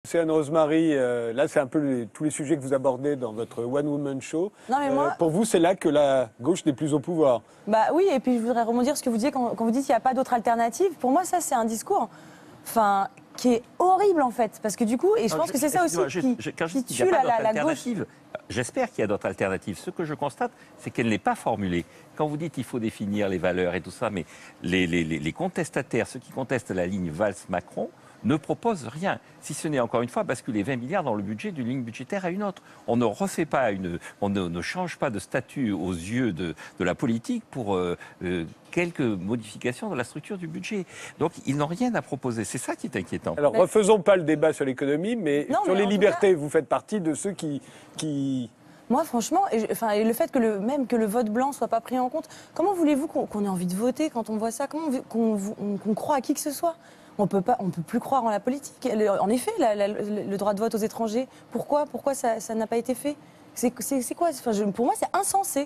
c'est Anne-Rosemary. Là, c'est un peu tous les sujets que vous abordez dans votre One Woman Show. Non, mais moi... Pour vous, c'est là que la gauche n'est plus au pouvoir. Bah oui, et puis je voudrais rebondir sur ce que vous disiez quand vous dites qu'il n'y a pas d'autre alternative. Pour moi, ça, c'est un discours qui est horrible, en fait. Parce que du coup, et je pense que c'est ça aussi qui tue la gauche. J'espère qu'il y a d'autres alternatives. Ce que je constate, c'est qu'elle n'est pas formulée. Quand vous dites qu'il faut définir les valeurs et tout ça, mais les contestataires, ceux qui contestent la ligne Valls-Macron, ne proposent rien, si ce n'est encore une fois basculer 20 milliards dans le budget d'une ligne budgétaire à une autre. On ne refait pas on ne change pas de statut aux yeux de la politique pour quelques modifications de la structure du budget. Donc ils n'ont rien à proposer. C'est ça qui est inquiétant. Alors refaisons pas le débat sur l'économie, mais sur les libertés, vous faites partie de ceux qui... Moi, franchement, et le fait que le vote blanc soit pas pris en compte, comment voulez-vous qu'on ait envie de voter quand on voit ça? Comment qu'on croit à qui que ce soit? On peut plus croire en la politique. En effet, le droit de vote aux étrangers, pourquoi ça n'a pas été fait? C'est quoi? Pour moi, c'est insensé.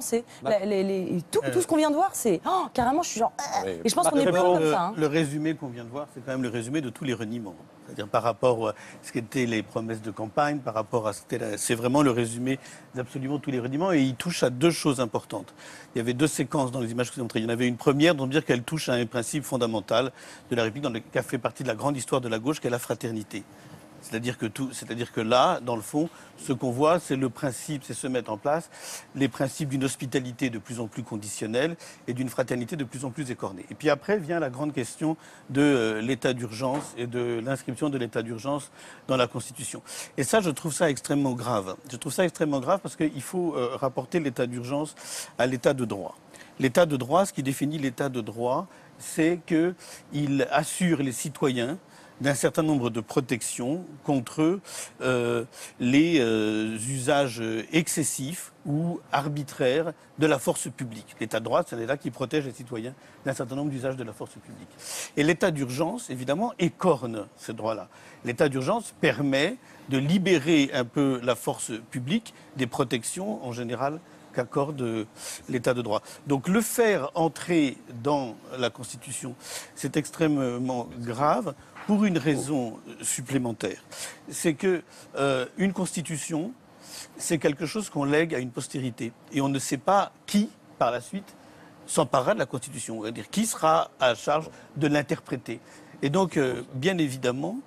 Tout ce qu'on vient de voir, c'est carrément, je suis genre. Et je pense qu'on est plein comme ça. Le résumé qu'on vient de voir, c'est quand même le résumé de tous les reniements. C'est-à-dire par rapport à ce qu'étaient les promesses de campagne, par rapport à c'est vraiment le résumé d'absolument tous les reniements, et il touche à deux choses importantes. Il y avait deux séquences dans les images que vous avez montrées. Il y en avait une première, dont dire qu'elle touche à un principe fondamental de la République, qui a fait partie de la grande histoire de la gauche, qui est la fraternité. C'est-à-dire que là, dans le fond, ce qu'on voit, c'est le principe, c'est se mettre en place les principes d'une hospitalité de plus en plus conditionnelle et d'une fraternité de plus en plus écornée. Et puis après vient la grande question de l'état d'urgence et de l'inscription de l'état d'urgence dans la Constitution. Et ça, je trouve ça extrêmement grave. Je trouve ça extrêmement grave parce qu'il faut rapporter l'état d'urgence à l'état de droit. L'état de droit, ce qui définit l'état de droit, c'est qu'il assure les citoyens d'un certain nombre de protections contre les usages excessifs ou arbitraires de la force publique. L'état de droit, c'est l'État qui protège les citoyens d'un certain nombre d'usages de la force publique. Et l'état d'urgence, évidemment, écorne ces droits-là. L'état d'urgence permet de libérer un peu la force publique des protections, en général, qu'accorde l'état de droit. Donc le faire entrer dans la Constitution, c'est extrêmement grave pour une raison supplémentaire. C'est que une Constitution, c'est quelque chose qu'on lègue à une postérité. Et on ne sait pas qui, par la suite, s'emparera de la Constitution. C'est-à-dire qui sera à charge de l'interpréter. Et donc, bien évidemment,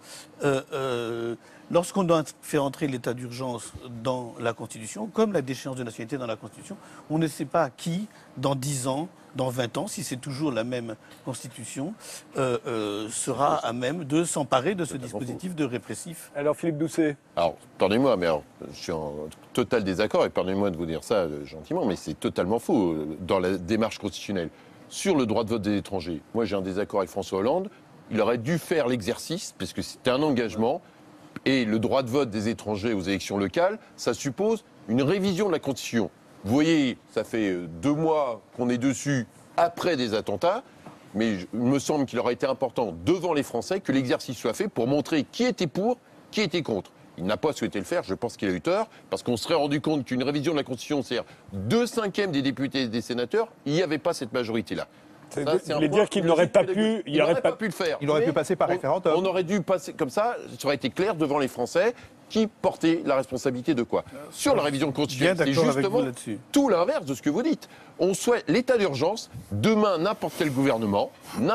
lorsqu'on doit faire entrer l'état d'urgence dans la Constitution, comme la déchéance de nationalité dans la Constitution, on ne sait pas qui, dans 10 ans, dans 20 ans, si c'est toujours la même Constitution, sera à même de s'emparer de ce dispositif de répressif. Alors Philippe Doucet. Alors, pardonnez-moi, mais je suis en total désaccord, et pardonnez-moi de vous dire ça gentiment, mais c'est totalement faux dans la démarche constitutionnelle. Sur le droit de vote des étrangers, moi j'ai un désaccord avec François Hollande, il aurait dû faire l'exercice, parce que c'était un engagement, et le droit de vote des étrangers aux élections locales, ça suppose une révision de la Constitution. Vous voyez, ça fait 2 mois qu'on est dessus après des attentats, mais il me semble qu'il aurait été important devant les Français que l'exercice soit fait pour montrer qui était pour, qui était contre. Il n'a pas souhaité le faire, je pense qu'il a eu tort, parce qu'on se serait rendu compte qu'une révision de la Constitution, c'est-à-dire 2/5 des députés et des sénateurs, il n'y avait pas cette majorité-là. Vous voulez dire qu'il n'aurait pas pu... Il n'aurait pas pu le faire. Il aurait pu passer par référendum. On aurait dû passer comme ça aurait été clair devant les Français qui portait la responsabilité de quoi. Sur la révision constitutionnelle, c'est justement tout l'inverse de ce que vous dites. On souhaite l'état d'urgence. Demain, n'importe quel gouvernement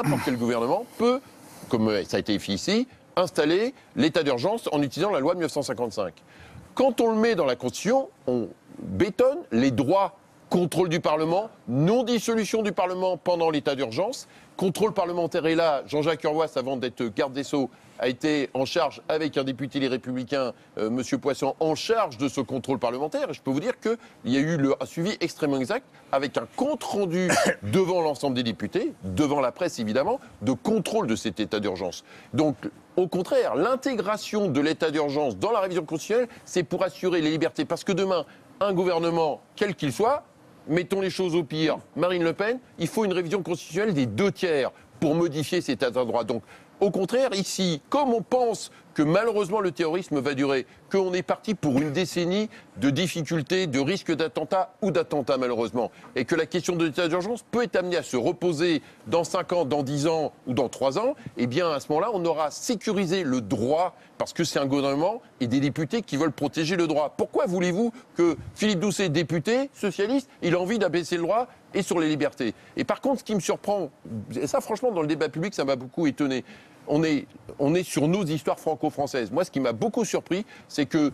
peut, comme ça a été fait ici, installer l'état d'urgence en utilisant la loi de 1955. Quand on le met dans la Constitution, on bétonne les droits. Contrôle du Parlement, non-dissolution du Parlement pendant l'état d'urgence. Contrôle parlementaire est là. Jean-Jacques Urvoas, avant d'être garde des Sceaux, a été en charge, avec un député Les Républicains, M. Poisson, en charge de ce contrôle parlementaire. Et je peux vous dire qu'il y a eu un suivi extrêmement exact, avec un compte-rendu devant l'ensemble des députés, devant la presse évidemment, de contrôle de cet état d'urgence. Donc, au contraire, l'intégration de l'état d'urgence dans la révision constitutionnelle, c'est pour assurer les libertés. Parce que demain, un gouvernement, quel qu'il soit, mettons les choses au pire, Marine Le Pen, il faut une révision constitutionnelle des 2/3 pour modifier cet état de droit. Donc, au contraire, ici, comme on pense que malheureusement le terrorisme va durer, qu'on est parti pour une décennie de difficultés, de risques d'attentats ou d'attentats malheureusement, et que la question de l'état d'urgence peut être amenée à se reposer dans 5 ans, dans 10 ans ou dans 3 ans, eh bien à ce moment-là, on aura sécurisé le droit, parce que c'est un gouvernement et des députés qui veulent protéger le droit. Pourquoi voulez-vous que Philippe Doucet, député socialiste, il a envie d'abaisser le droit et sur les libertés? Et par contre, ce qui me surprend, et ça franchement dans le débat public, ça m'a beaucoup étonné, on est sur nos histoires franco-françaises. Moi, ce qui m'a beaucoup surpris, c'est que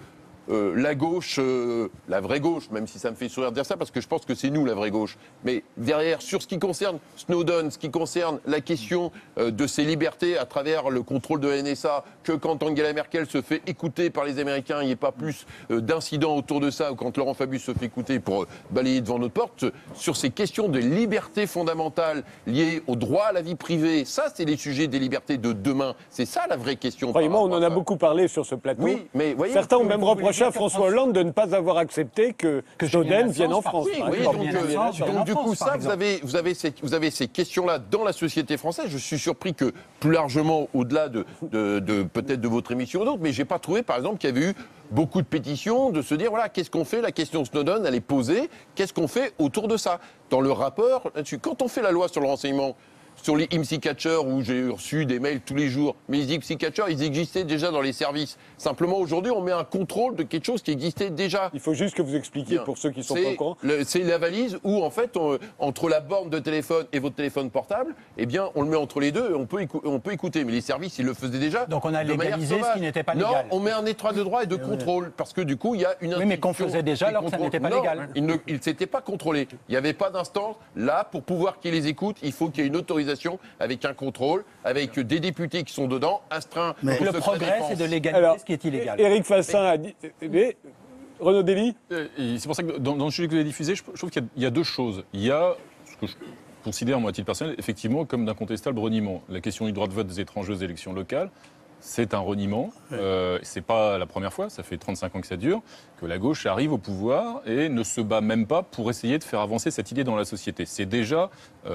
la gauche, la vraie gauche, même si ça me fait sourire de dire ça, parce que je pense que c'est nous la vraie gauche, mais derrière, sur ce qui concerne Snowden, ce qui concerne la question de ses libertés à travers le contrôle de la NSA, que quand Angela Merkel se fait écouter par les Américains, il n'y ait pas plus d'incidents autour de ça, ou quand Laurent Fabius se fait écouter pour balayer devant notre porte, sur ces questions de liberté fondamentale liées au droit à la vie privée, ça c'est les sujets des libertés de demain, c'est ça la vraie question. Croyez-moi, on en a beaucoup parlé sur ce plateau. Oui, mais voyez, certains ont même reproché à François Hollande de ne pas avoir accepté que Snowden vienne en France. Oui, donc du coup, ça, vous avez ces questions-là dans la société française. Je suis surpris que, plus largement, au-delà de peut-être de votre émission ou d'autres, mais j'ai pas trouvé, par exemple, qu'il y avait eu beaucoup de pétitions de se dire, voilà, qu'est-ce qu'on fait? La question Snowden, elle est posée. Qu'est-ce qu'on fait autour de ça? Dans le rapport, là-dessus, quand on fait la loi sur le renseignement, sur les IMSI Catchers, où j'ai reçu des mails tous les jours. Mais les IMSI Catchers, ils existaient déjà dans les services. Simplement, aujourd'hui, on met un contrôle de quelque chose qui existait déjà. Il faut juste que vous expliquiez pour ceux qui sont pas au courant. C'est la valise où, en fait, entre la borne de téléphone et votre téléphone portable, eh bien, on le met entre les deux et on peut écouter. Mais les services, ils le faisaient déjà. Donc on a légalisé ce qui n'était pas légal. Non, on met un étroit de droit et de contrôle. Parce que du coup, il y a une institution. Oui, mais qu'on faisait déjà alors que ça n'était pas légal. Il ne s'était pas contrôlé. Il n'y avait pas d'instance. Là, pour pouvoir qu'ils les écoutent, il faut qu'il y ait une autorisation avec un contrôle, avec des députés qui sont dedans, astreints. Mais le progrès, c'est de légaliser ce qui est illégal. Éric Fassin a dit... Renaud Dely. C'est pour ça que dans le sujet que vous avez diffusé, je trouve qu'il y a deux choses. Il y a ce que je considère, moi, à titre personnel, effectivement, comme d'incontestable reniement. La question du droit de vote des étrangers aux élections locales, c'est un reniement. C'est pas la première fois, ça fait 35 ans que ça dure, que la gauche arrive au pouvoir et ne se bat même pas pour essayer de faire avancer cette idée dans la société. C'est déjà,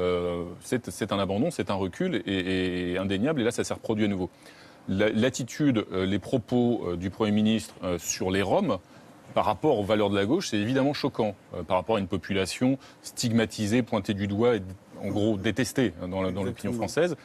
c'est un abandon, c'est un recul et indéniable, et là ça s'est reproduit à nouveau. L'attitude, les propos du Premier ministre sur les Roms, par rapport aux valeurs de la gauche, c'est évidemment choquant. Par rapport à une population stigmatisée, pointée du doigt, et en gros détestée dans l'opinion française,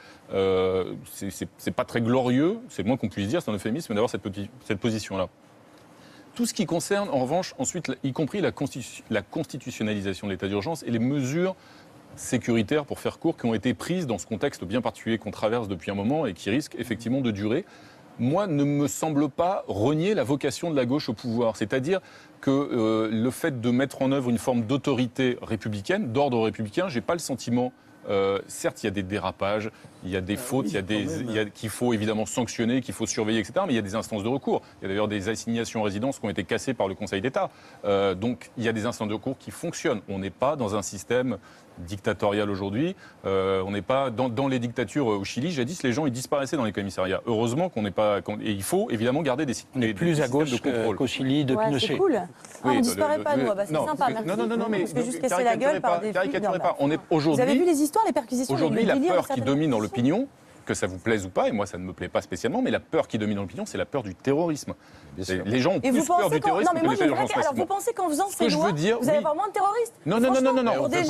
c'est pas très glorieux, c'est le moins qu'on puisse dire, c'est un euphémisme d'avoir cette position-là. Tout ce qui concerne, en revanche, ensuite, y compris la constitutionnalisation de l'état d'urgence et les mesures sécuritaires, pour faire court, qui ont été prises dans ce contexte bien particulier qu'on traverse depuis un moment et qui risque effectivement de durer, moi, ne me semble pas renier la vocation de la gauche au pouvoir. C'est-à-dire que le fait de mettre en œuvre une forme d'autorité républicaine, d'ordre républicain, j'ai pas le sentiment... certes, il y a des dérapages, il y a des fautes, qu'il faut évidemment sanctionner, qu'il faut surveiller, etc. Mais il y a des instances de recours. Il y a d'ailleurs des assignations en résidence qui ont été cassées par le Conseil d'État. Donc, il y a des instances de recours qui fonctionnent. On n'est pas dans un système dictatorial aujourd'hui. On n'est pas dans les dictatures au Chili. Jadis, les gens ils disparaissaient dans les commissariats. Heureusement qu'on n'est pas... Et il faut évidemment garder des plus à gauche qu'au Chili de Pinochet. C'est cool. Oui, on ne disparaît pas, nous. C'est sympa, merci. Non, mais... Parce que juste casser la gueule par des flics. Vous avez vu les histoires, les perquisitions? Aujourd'hui, la peur qui domine dans l'opinion, que ça vous plaise ou pas, et moi ça ne me plaît pas spécialement, mais la peur qui domine dans l'opinion, c'est la peur du terrorisme. Les gens ont plus peur du terrorisme que l'état d'urgence. Alors vous pensez qu'en faisant ces lois, vous allez avoir moins de terroristes? Non. Pour des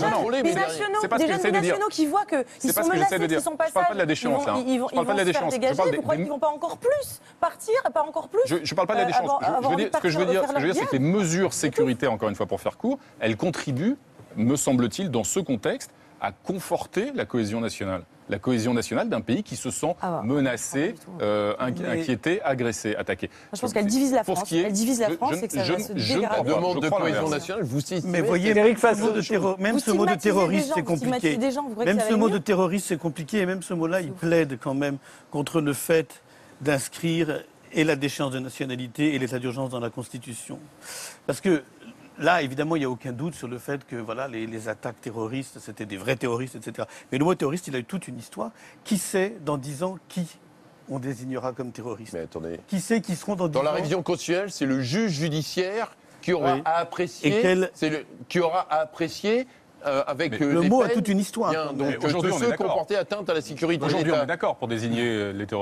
jeunes nationaux qui voient qu'ils sont menacés, qu'ils sont pas sages, je parle pas de la déchéance, là. Ils vont se faire dégager, vous croyez qu'ils vont pas encore plus partir, pas encore plus? Je parle pas de la déchéance. Ce que je veux dire, c'est que les mesures sécuritaires, encore une fois pour faire court, elles contribuent, me semble-t-il, dans ce contexte, à conforter la cohésion nationale. La cohésion nationale d'un pays qui se sent menacé, inquiété, agressé, attaqué. Je pense qu'elle divise la France. Elle divise la France et que ça va se dégrader. Demande de cohésion nationale, mais voyez, même ce mot de terroriste, c'est compliqué. Même ce mot de terroriste, c'est compliqué. Et même ce mot-là, il plaide quand même contre le fait d'inscrire et la déchéance de nationalité et l'état d'urgence dans la Constitution. Parce que là, évidemment, il n'y a aucun doute sur le fait que voilà, les attaques terroristes, c'était des vrais terroristes, etc. Mais le mot terroriste, il a eu toute une histoire. Qui sait, dans 10 ans, qui on désignera comme terroriste? Mais attendez. Qui sait qui seront dans 10 ans? Dans la révision constitutionnelle, c'est le juge judiciaire qui aura à apprécier... qui aura à apprécier... avec le mot a toute une histoire. Donc, tous ceux qui ont porté atteinte à la sécurité de l'État. Aujourd'hui, on est d'accord pour désigner les terroristes.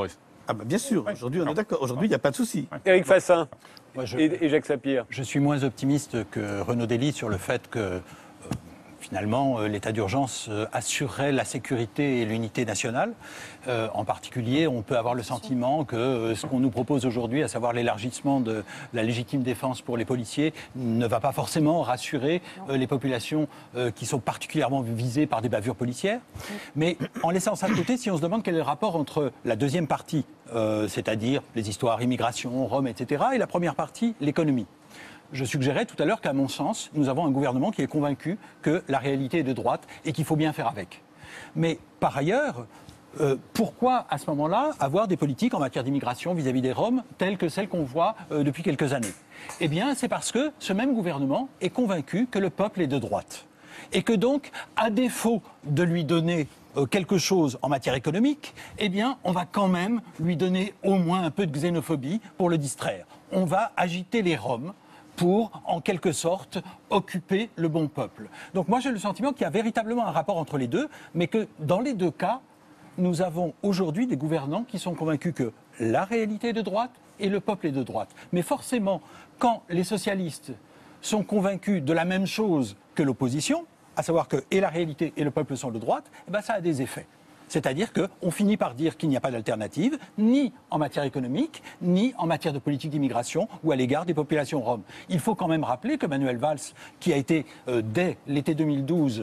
Ah bah bien sûr, aujourd'hui on est d'accord, aujourd'hui il n'y a pas de souci. Éric Fassin et Jacques Sapir. Je suis moins optimiste que Renaud Dely sur le fait que finalement, l'état d'urgence assurerait la sécurité et l'unité nationale. En particulier, on peut avoir le sentiment que ce qu'on nous propose aujourd'hui, à savoir l'élargissement de la légitime défense pour les policiers, ne va pas forcément rassurer les populations qui sont particulièrement visées par des bavures policières. Mais en laissant ça de côté, si on se demande quel est le rapport entre la deuxième partie, c'est-à-dire les histoires immigration, Rome, etc., et la première partie, l'économie. Je suggérais tout à l'heure qu'à mon sens, nous avons un gouvernement qui est convaincu que la réalité est de droite et qu'il faut bien faire avec. Mais par ailleurs, pourquoi à ce moment-là avoir des politiques en matière d'immigration vis-à-vis des Roms telles que celles qu'on voit depuis quelques années? Eh bien, c'est parce que ce même gouvernement est convaincu que le peuple est de droite. Et que donc, à défaut de lui donner quelque chose en matière économique, eh bien, on va quand même lui donner au moins un peu de xénophobie pour le distraire. On va agiter les Roms pour, en quelque sorte, occuper le bon peuple. Donc moi, j'ai le sentiment qu'il y a véritablement un rapport entre les deux, mais que dans les deux cas, nous avons aujourd'hui des gouvernants qui sont convaincus que la réalité est de droite et le peuple est de droite. Mais forcément, quand les socialistes sont convaincus de la même chose que l'opposition, à savoir que et la réalité et le peuple sont de droite, eh ben ça a des effets. C'est-à-dire qu'on finit par dire qu'il n'y a pas d'alternative, ni en matière économique, ni en matière de politique d'immigration ou à l'égard des populations roms. Il faut quand même rappeler que Manuel Valls, qui a été, dès l'été 2012,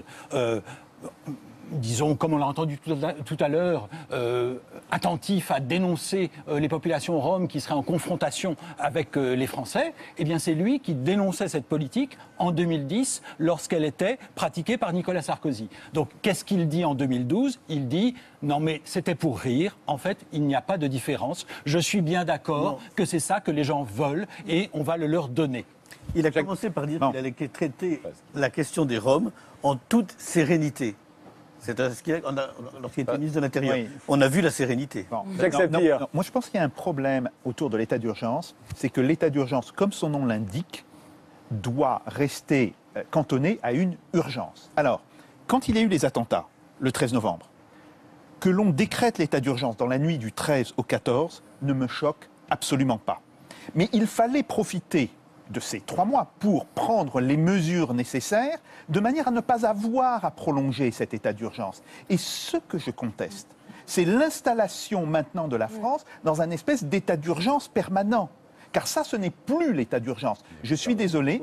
disons, comme on l'a entendu tout à l'heure, attentif à dénoncer les populations roms qui seraient en confrontation avec les Français, eh bien c'est lui qui dénonçait cette politique en 2010 lorsqu'elle était pratiquée par Nicolas Sarkozy. Donc qu'est-ce qu'il dit en 2012 ? Il dit « Non mais c'était pour rire, en fait il n'y a pas de différence, je suis bien d'accord que c'est ça que les gens veulent et on va le leur donner ». Il a commencé par dire qu'il allait traiter la question des Roms en toute sérénité. C'est lorsqu'il était ministre de l'Intérieur. Oui. On a vu la sérénité. Non, moi, je pense qu'il y a un problème autour de l'état d'urgence. C'est que l'état d'urgence, comme son nom l'indique, doit rester cantonné à une urgence. Alors, quand il y a eu les attentats, le 13 novembre, que l'on décrète l'état d'urgence dans la nuit du 13 au 14 ne me choque absolument pas. Mais il fallait profiter de ces 3 mois pour prendre les mesures nécessaires de manière à ne pas avoir à prolonger cet état d'urgence. Et ce que je conteste, c'est l'installation maintenant de la France dans un espèce d'état d'urgence permanent. Car ça, ce n'est plus l'état d'urgence. Je suis désolé,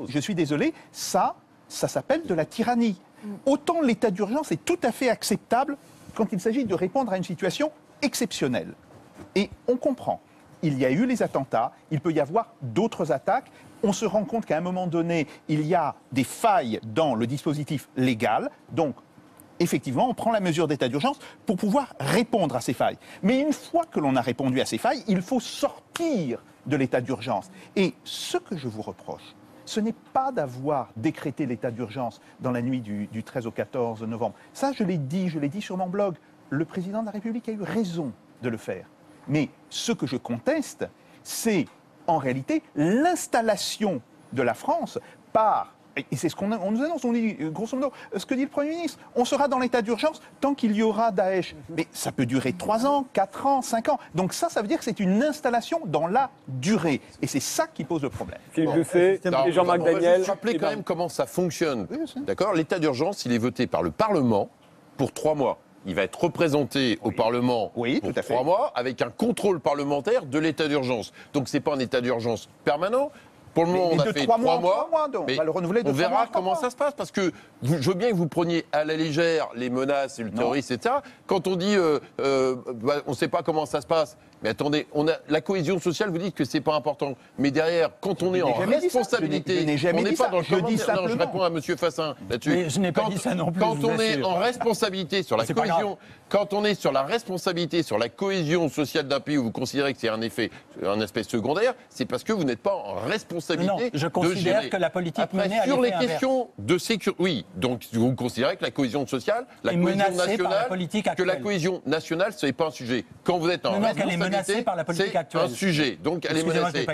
ça s'appelle de la tyrannie. Autant l'état d'urgence est tout à fait acceptable quand il s'agit de répondre à une situation exceptionnelle. Et on comprend. Il y a eu les attentats, il peut y avoir d'autres attaques. On se rend compte qu'à un moment donné, il y a des failles dans le dispositif légal. Donc, effectivement, on prend la mesure d'état d'urgence pour pouvoir répondre à ces failles. Mais une fois que l'on a répondu à ces failles, il faut sortir de l'état d'urgence. Et ce que je vous reproche, ce n'est pas d'avoir décrété l'état d'urgence dans la nuit du 13 au 14 novembre. Ça, je l'ai dit sur mon blog. Le président de la République a eu raison de le faire. Mais ce que je conteste, c'est en réalité l'installation de la France par, et c'est ce qu'on nous annonce, on dit grosso modo, ce que dit le Premier ministre, on sera dans l'état d'urgence tant qu'il y aura Daesh. Mais ça peut durer 3 ans, 4 ans, 5 ans. Donc ça veut dire que c'est une installation dans la durée. Et c'est ça qui pose le problème. Philippe Doucet et Jean-Marc Daniel. Je vais rappeler quand même comment ça fonctionne. D'accord ? L'état d'urgence, il est voté par le Parlement pour 3 mois. Il va être représenté au Parlement pour 3 mois avec un contrôle parlementaire de l'état d'urgence. Donc ce n'est pas un état d'urgence permanent. Pour le moment, on a fait 3 mois, mais on verra comment ça se passe. Parce que je veux bien que vous preniez à la légère les menaces et le terrorisme, etc. Quand on dit on ne sait pas comment ça se passe, mais attendez, la cohésion sociale, vous dites que c'est pas important. Mais derrière, quand on est en responsabilité, on n'est pas dans le commentaire. Non, je réponds à M. Fassin là-dessus. Mais je n'ai pas dit ça non plus. Quand on est en responsabilité sur la cohésion, quand on est sur la responsabilité, sur la cohésion sociale d'un pays où vous considérez que c'est un aspect secondaire, c'est parce que vous n'êtes pas en responsabilité. Non, je considère que la politique menée à sur les questions de sécurité, oui. Donc vous considérez que la cohésion sociale, la cohésion nationale, que la cohésion nationale, ce n'est pas un sujet. Quand vous êtes en responsabilité, c'est un sujet. Donc elle est menacée.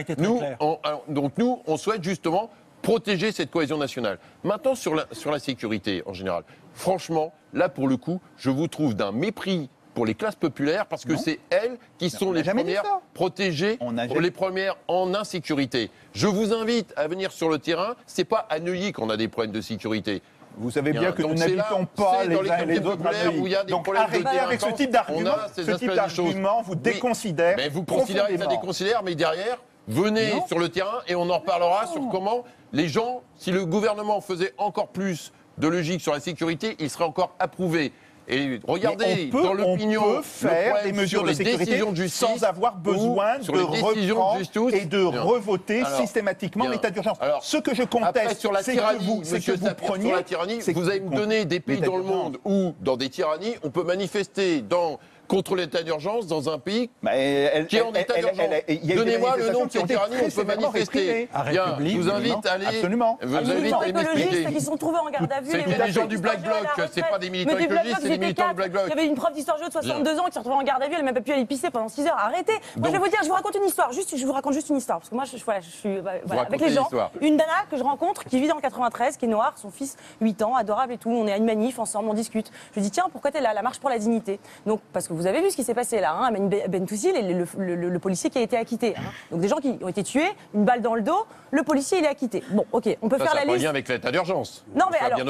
Nous, on souhaite justement protéger cette cohésion nationale. Maintenant, sur la sécurité en général, franchement, là pour le coup, je vous trouve d'un mépris pour les classes populaires, parce que c'est elles qui sont les premières protégées, les premières en insécurité. Je vous invite à venir sur le terrain. C'est pas à Neuilly qu'on a des problèmes de sécurité. Vous savez bien que nous n'habitons pas les uns et les autres à Neuilly. Donc arrêtez avec ce type d'argument. Ce type d'argument vous déconsidère. Mais vous considérez que ça déconsidère, mais derrière, venez sur le terrain et on en reparlera sur comment les gens, si le gouvernement faisait encore plus de logique sur la sécurité, il serait encore approuvé. Et regardez, dans l'opinion, on peut faire des mesures de sécurité sans avoir besoin de reprendre et de revoter systématiquement l'état d'urgence. Ce que je conteste, c'est que vous preniez... Vous allez me donner des pays dans le monde où, dans des tyrannies, on peut manifester contre l'état d'urgence dans un pays qui est en état d'urgence. Donnez-moi le nom de ces tyrannies où on peut manifester. Bien, je vous invite à aller... Absolument. Vous invite à écologistes qui sont trouvés en garde à vue. C'est les gens du Black Bloc, c'est pas des militants écologistes, c'est des militants du Black Bloc. Il y avait une prof d'histoire géo de 62 ans qui s'est retrouvée en garde à vue, elle n'a même pas pu aller pisser pendant 6 heures. Arrêtez. Moi, je vais vous dire, je vous raconte une histoire. Je vous raconte juste une histoire. Parce que moi, je suis avec les gens. Une nana que je rencontre qui vit dans le 93, qui est noire, son fils, 8 ans, adorable et tout. On est à une manif ensemble, on discute. Je lui dis, tiens, pourquoi t'es là, la marche pour la dignité? Donc, parce que vous avez vu ce qui s'est passé là, Amin Bentoussil et le policier qui a été acquitté. Donc, des gens qui ont été tués, une balle dans le dos, le policier, il est acquitté. Bon, ok, on peut faire la liste. Ça n'a pas lien avec l'état d'urgence. Non, mais alors,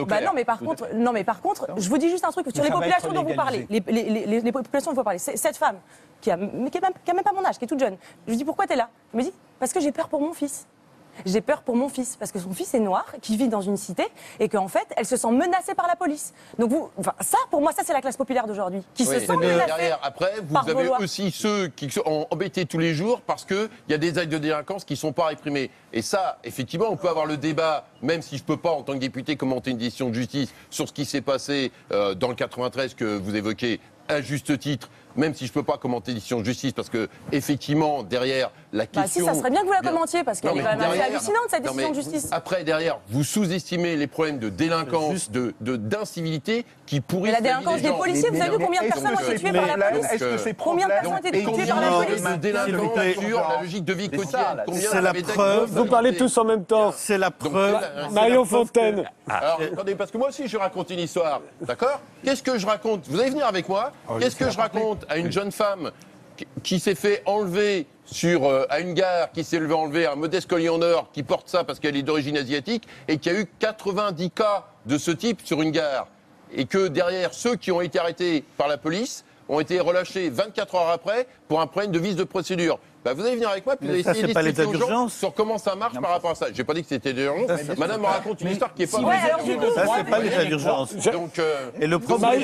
non, mais par contre, je vous dis juste un truc sur les populations dont vous parlez. Les populations dont vous parlez. Cette femme qui a même pas mon âge, qui est toute jeune. Je lui dis pourquoi t'es là? Elle me dit parce que j'ai peur pour mon fils. J'ai peur pour mon fils, parce que son fils est noir, qui vit dans une cité, et qu'en fait, elle se sent menacée par la police. Donc ça, pour moi, ça c'est la classe populaire d'aujourd'hui, qui se sent menacée. Derrière, après, vous avez aussi ceux qui sont embêtés tous les jours parce qu'il y a des actes de délinquance qui ne sont pas réprimés. Et ça, effectivement, on peut avoir le débat, même si je ne peux pas, en tant que député, commenter une décision de justice sur ce qui s'est passé dans le 93 que vous évoquez à juste titre, même si je ne peux pas commenter décision de justice, parce que effectivement, derrière la question... si, ça serait bien que vous la commentiez, parce qu'elle est quand même assez hallucinante, cette décision de justice. Après, derrière, vous sous-estimez les problèmes de délinquance, d'incivilité qui pourrissent la délinquance des policiers. Vous avez vu combien de personnes ont été tuées par la police? Combien de personnes ont été tuées par la police? De délinquance sur la logique de vie quotidienne. C'est la preuve. Vous parlez tous en même temps. C'est la preuve. Marion Fontaine. Alors, attendez, parce que moi aussi, je raconte une histoire, d'accord? Qu'est-ce que je raconte? Vous allez venir avec moi. Qu'est-ce que je raconte à une jeune femme qui s'est fait enlever à une gare, qui s'est enlevé à un modeste collier en or, qui porte ça parce qu'elle est d'origine asiatique, et qui a eu 90 cas de ce type sur une gare. Et que derrière, ceux qui ont été arrêtés par la police ont été relâchés 24 heures après pour un problème de vice de procédure. Vous allez venir avec moi, puis vous allez essayer d'expliquer aux gens sur comment ça marche par rapport à ça. J'ai pas dit que c'était d'urgence. Madame me raconte une histoire qui n'est pas... Ça, c'est pas l'état d'urgence. Et le problème,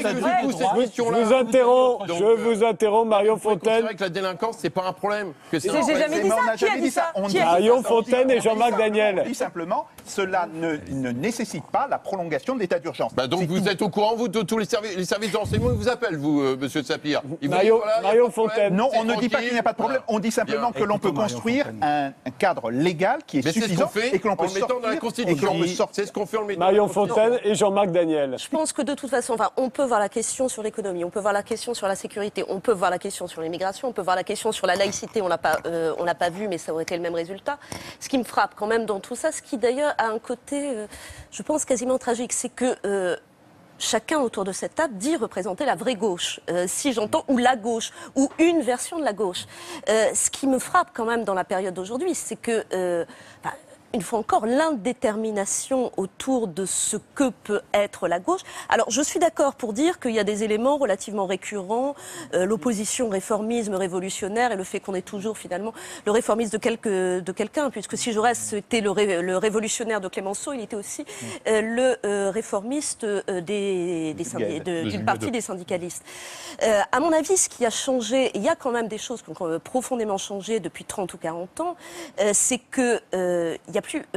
je vous interromps, Marion Fontaine. C'est vrai que la délinquance, c'est pas un problème. J'ai jamais dit ça. Qui a dit ça? Marion Fontaine et Jean-Marc Daniel. On dit simplement, cela ne nécessite pas la prolongation de l'état d'urgence. Donc vous êtes au courant, vous, de tous les services de renseignement, ils vous appellent, vous, monsieur de Sapir. Marion Fontaine. Non, on ne dit pas qu'il n'y a pas de problème. On dit simplement que l'on peut construire un cadre légal qui est suffisant et que l'on peut sortir dans la Constitution. C'est ce qu'on fait en mettant Marion Fontaine et Jean-Marc Daniel. Je pense que de toute façon, on peut voir la question sur l'économie, on peut voir la question sur la sécurité, on peut voir la question sur l'immigration, on peut voir la question sur la laïcité, on l'a pas vu, mais ça aurait été le même résultat. Ce qui me frappe quand même dans tout ça, ce qui d'ailleurs a un côté, je pense, quasiment tragique, c'est que... chacun autour de cette table dit représenter la vraie gauche, si j'entends, ou la gauche, ou une version de la gauche. Ce qui me frappe quand même dans la période d'aujourd'hui, c'est que, une fois encore, l'indétermination autour de ce que peut être la gauche. Alors, je suis d'accord pour dire qu'il y a des éléments relativement récurrents, l'opposition réformisme révolutionnaire et le fait qu'on est toujours finalement le réformiste de quelqu'un, puisque si Jaurès était le révolutionnaire de Clémenceau, il était aussi le réformiste du parti des syndicalistes. À mon avis, ce qui a changé, il y a quand même des choses qui ont profondément changé depuis 30 ou 40 ans, c'est que il y a plus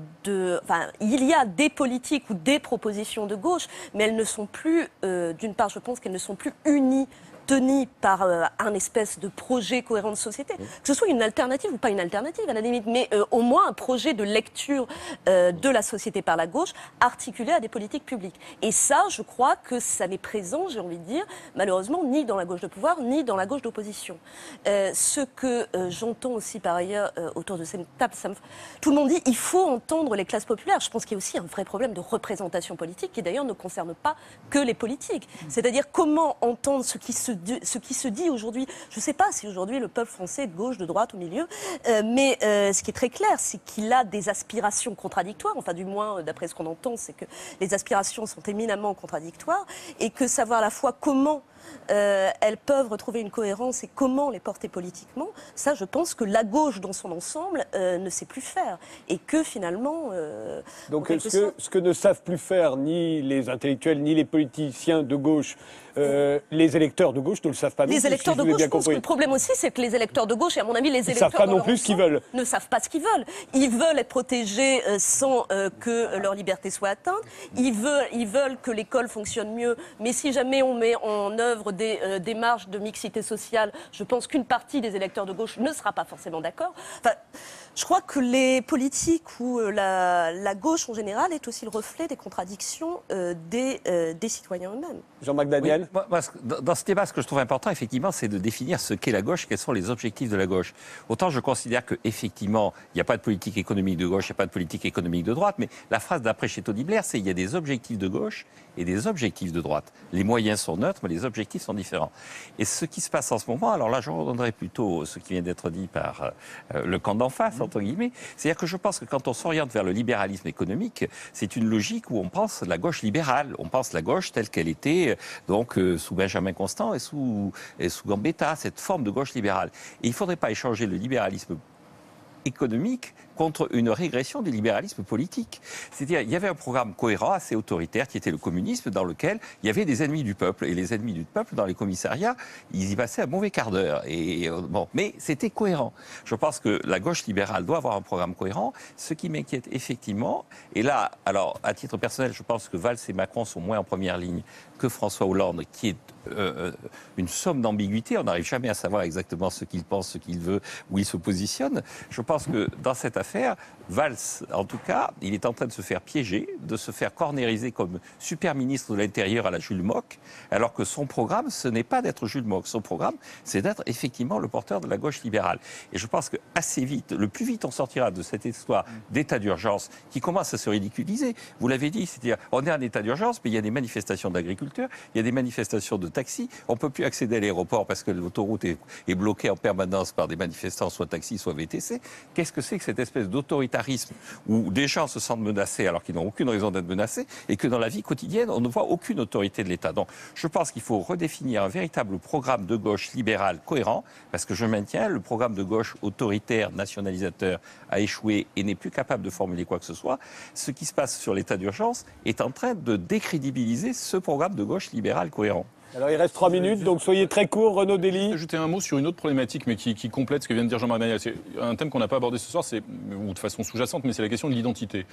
il y a des politiques ou des propositions de gauche, mais elles ne sont plus, d'une part, je pense qu'elles ne sont plus unies, tenue par un espèce de projet cohérent de société, que ce soit une alternative ou pas une alternative à la limite, mais au moins un projet de lecture de la société par la gauche articulé à des politiques publiques. Et ça, je crois que ça n'est présent, j'ai envie de dire, malheureusement, ni dans la gauche de pouvoir, ni dans la gauche d'opposition. Ce que j'entends aussi par ailleurs autour de cette table, tout le monde dit il faut entendre les classes populaires. Je pense qu'il y a aussi un vrai problème de représentation politique qui d'ailleurs ne concerne pas que les politiques. C'est-à-dire comment entendre ce qui se se dit aujourd'hui, je ne sais pas si aujourd'hui le peuple français est de gauche, de droite, au milieu, mais ce qui est très clair, c'est qu'il a des aspirations contradictoires, enfin du moins d'après ce qu'on entend, c'est que les aspirations sont éminemment contradictoires et que savoir à la fois comment elles peuvent retrouver une cohérence et comment les porter politiquement, ça je pense que la gauche dans son ensemble ne sait plus faire et que finalement... Donc ce que ne savent plus faire ni les intellectuels ni les politiciens de gauche, les électeurs de gauche ne le savent pas. Les électeurs de gauche, je pense que le problème aussi c'est que les électeurs de gauche, et à mon avis les électeurs ne savent pas non plus ce qu'ils veulent. Ne savent pas ce qu'ils veulent. Ils veulent être protégés sans que leur liberté soit atteinte. Ils veulent que l'école fonctionne mieux, mais si jamais on met en œuvre des démarches de mixité sociale, je pense qu'une partie des électeurs de gauche ne sera pas forcément d'accord. Enfin, je crois que les politiques ou la gauche en général est aussi le reflet des contradictions des citoyens eux-mêmes. Jean-Marc Daniel. Oui, moi, dans ce débat, ce que je trouve important, effectivement, c'est de définir ce qu'est la gauche, quels sont les objectifs de la gauche. Autant je considère qu'effectivement, il n'y a pas de politique économique de gauche, il n'y a pas de politique économique de droite, mais la phrase d'après chez Tony Blair, c'est qu'il y a des objectifs de gauche et des objectifs de droite. Les moyens sont neutres, mais les objectifs sont différents. Et ce qui se passe en ce moment, alors là, je redonnerai plutôt ce qui vient d'être dit par le camp d'en face, entre guillemets, c'est-à-dire que je pense que quand on s'oriente vers le libéralisme économique, c'est une logique où on pense la gauche libérale, on pense la gauche telle qu'elle était donc sous Benjamin Constant et sous Gambetta, cette forme de gauche libérale. Et il ne faudrait pas échanger le libéralisme économique contre une régression du libéralisme politique. C'est-à-dire, il y avait un programme cohérent, assez autoritaire, qui était le communisme, dans lequel il y avait des ennemis du peuple. Et les ennemis du peuple, dans les commissariats, ils y passaient un mauvais quart d'heure. Bon, mais c'était cohérent. Je pense que la gauche libérale doit avoir un programme cohérent. Ce qui m'inquiète effectivement, et là, alors, à titre personnel, je pense que Valls et Macron sont moins en première ligne que François Hollande, qui est une somme d'ambiguïté. On n'arrive jamais à savoir exactement ce qu'il pense, ce qu'il veut, où il se positionne. Je pense que dans cette affaire, Valls, en tout cas, il est en train de se faire piéger, de se faire cornériser comme super ministre de l'Intérieur à la Jules Mock, alors que son programme, ce n'est pas d'être Jules Mock. Son programme, c'est d'être effectivement le porteur de la gauche libérale. Et je pense que assez vite, le plus vite on sortira de cette histoire d'état d'urgence qui commence à se ridiculiser. Vous l'avez dit, c'est-à-dire, on est en état d'urgence, mais il y a des manifestations d'agriculteurs, il y a des manifestations de taxis, on ne peut plus accéder à l'aéroport parce que l'autoroute est bloquée en permanence par des manifestants, soit taxis, soit VTC. Qu'est-ce que c'est que cette espèce d'autoritarisme où des gens se sentent menacés alors qu'ils n'ont aucune raison d'être menacés et que dans la vie quotidienne, on ne voit aucune autorité de l'État. Donc, je pense qu'il faut redéfinir un véritable programme de gauche libéral cohérent, parce que je maintiens, le programme de gauche autoritaire, nationalisateur a échoué et n'est plus capable de formuler quoi que ce soit. Ce qui se passe sur l'état d'urgence est en train de décrédibiliser ce programme de gauche libéral cohérent. Alors il reste 3 minutes, donc soyez très court, Renaud Dely. Ajouter un mot sur une autre problématique, mais qui complète ce que vient de dire Jean-Marc Daniel. C'est un thème qu'on n'a pas abordé ce soir, ou de façon sous-jacente, mais c'est la question de l'identité.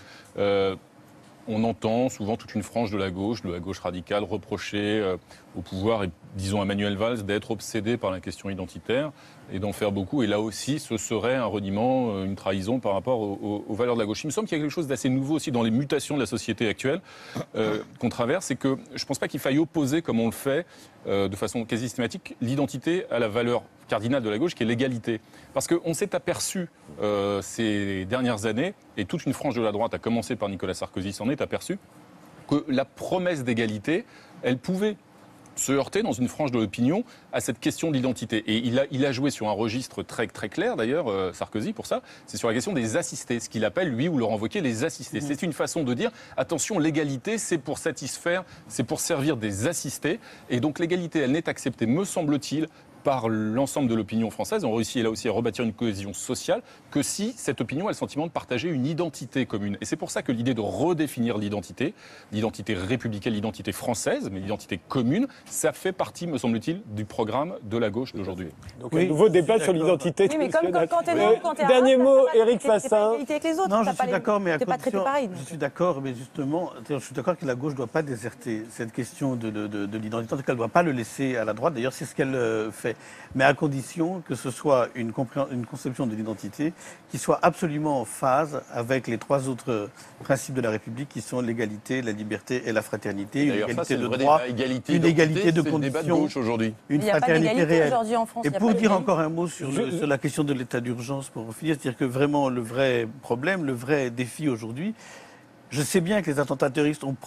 On entend souvent toute une frange de la gauche radicale, reprocher au pouvoir, et disons à Manuel Valls, d'être obsédé par la question identitaire et d'en faire beaucoup. Et là aussi, ce serait un reniement, une trahison par rapport aux valeurs de la gauche. Il me semble qu'il y a quelque chose d'assez nouveau aussi dans les mutations de la société actuelle qu'on traverse, c'est que je ne pense pas qu'il faille opposer, comme on le fait, de façon quasi systématique, l'identité à la valeur cardinale de la gauche, qui est l'égalité. Parce qu'on s'est aperçu ces dernières années, et toute une frange de la droite, à commencer par Nicolas Sarkozy, s'en est aperçu, que la promesse d'égalité, elle pouvait se heurter dans une frange de l'opinion à cette question de l'identité. Et il a joué sur un registre très, très clair, d'ailleurs, Sarkozy, pour ça, c'est sur la question des assistés, ce qu'il appelle, lui, ou Laurent Wauquiez, les assistés. C'est une façon de dire, attention, l'égalité, c'est pour satisfaire, c'est pour servir des assistés. Et donc l'égalité, elle n'est acceptée, me semble-t-il, par l'ensemble de l'opinion française. On réussit là aussi à rebâtir une cohésion sociale que si cette opinion a le sentiment de partager une identité commune. Et c'est pour ça que l'idée de redéfinir l'identité républicaine, l'identité française, mais l'identité commune, ça fait partie, me semble-t-il, du programme de la gauche d'aujourd'hui. Donc un nouveau débat sur l'identité. Oui, mais comme quand t'es dernier mot, Éric Fassin. Non, je suis d'accord, mais à condition, je suis d'accord, mais justement, je suis d'accord que la gauche ne doit pas déserter cette question de l'identité. En tout cas, elle ne doit pas le laisser à la droite. D'ailleurs, c'est ce qu'elle fait. Mais à condition que ce soit une conception de l'identité qui soit absolument en phase avec les 3 autres principes de la République qui sont l'égalité, la liberté et la fraternité. Une égalité de droit, une égalité de conditions, une fraternité réelle. Et pour dire encore un mot sur la question de l'état d'urgence, pour finir, c'est-à-dire que vraiment le vrai problème, le vrai défi aujourd'hui, Je sais bien que les attentats terroristes ont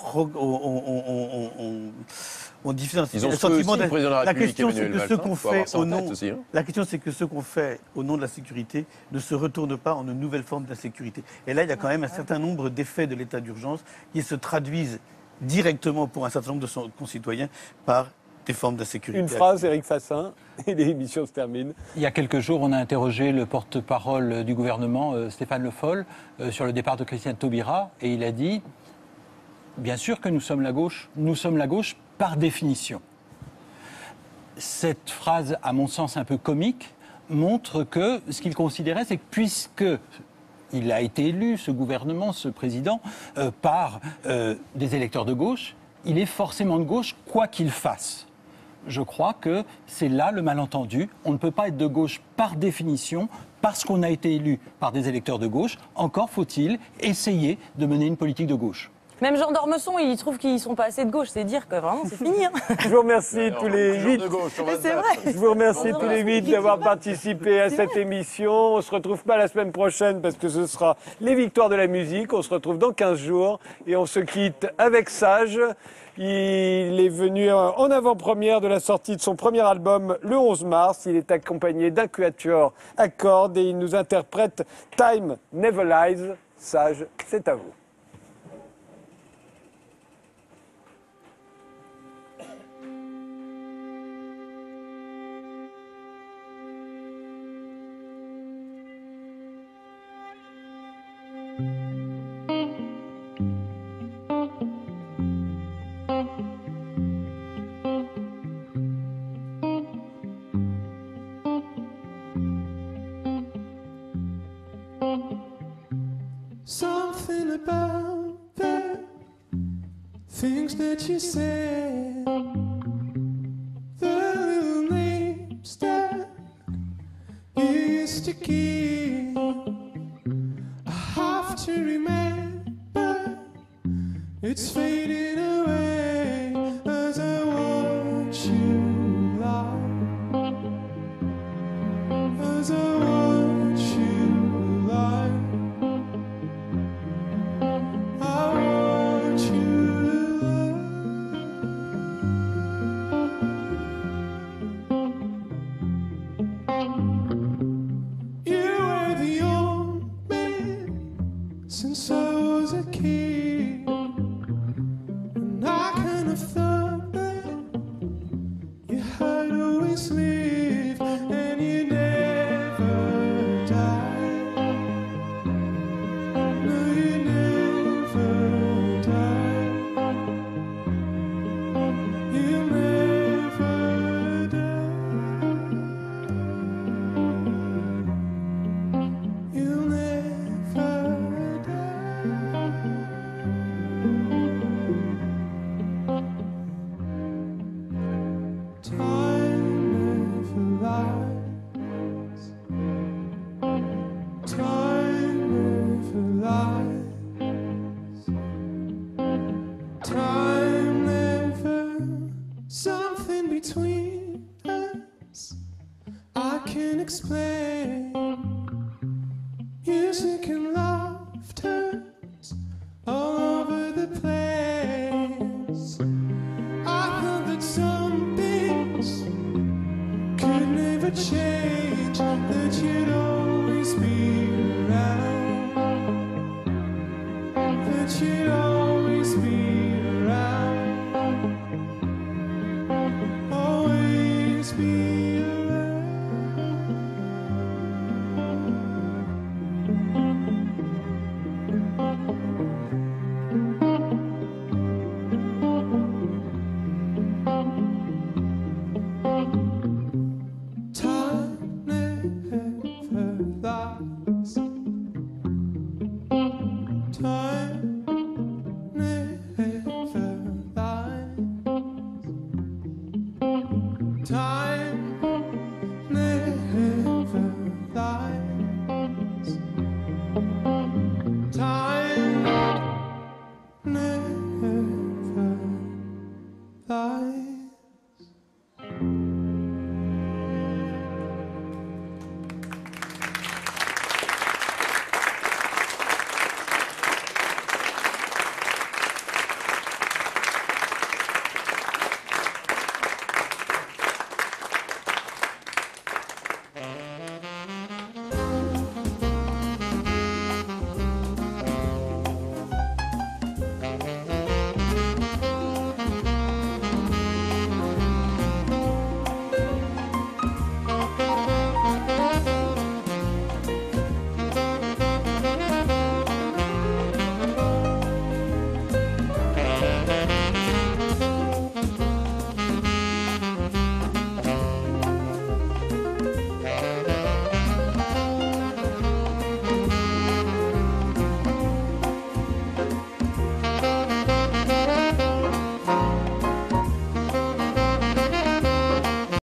diffusé un sentiment de la question, c'est que ce qu'on fait au nom... hein. La question, c'est que ce qu'on fait au nom de la sécurité ne se retourne pas en une nouvelle forme d'insécurité. Et là, il y a quand même un certain nombre d'effets de l'état d'urgence qui se traduisent directement pour un certain nombre de son concitoyens par des formes d'insécurité. Une phrase, Éric Fassin, et l'émission se termine. Il y a quelques jours, on a interrogé le porte-parole du gouvernement, Stéphane Le Foll, sur le départ de Christiane Taubira, et il a dit « Bien sûr que nous sommes la gauche par définition ». Cette phrase, à mon sens un peu comique, montre que ce qu'il considérait, c'est que puisque il a été élu, ce gouvernement, ce président, par des électeurs de gauche, il est forcément de gauche, quoi qu'il fasse. Je crois que c'est là le malentendu. On ne peut pas être de gauche par définition, parce qu'on a été élu par des électeurs de gauche. Encore faut-il essayer de mener une politique de gauche. Même Jean d'Ormesson, il trouve qu'ils sont pas assez de gauche. C'est dire que vraiment, c'est fini. Hein. Je vous remercie tous les 8. C'est vrai. Je vous remercie tous les 8 d'avoir participé à cette émission. On se retrouve pas la semaine prochaine parce que ce sera les victoires de la musique. On se retrouve dans 15 jours et on se quitte avec Sage. Il est venu en avant-première de la sortie de son premier album le 11 mars. Il est accompagné d'un quatuor à cordes et il nous interprète Time Never Lies. Sage, c'est à vous. Something about the things that you said, the little names that you used to give, I have to remember, it's fading away as I watch you lie, as I watch you lie. Since I was a kid, and I kind of thought that you had always lived and you never died. No, you never died. You never died. You'll never. Something between us I can't explain. Music and laughter all over the place. I thought that some things could never change, that you'd always be around, that you'd always be around. Always be around. Time never lies. Time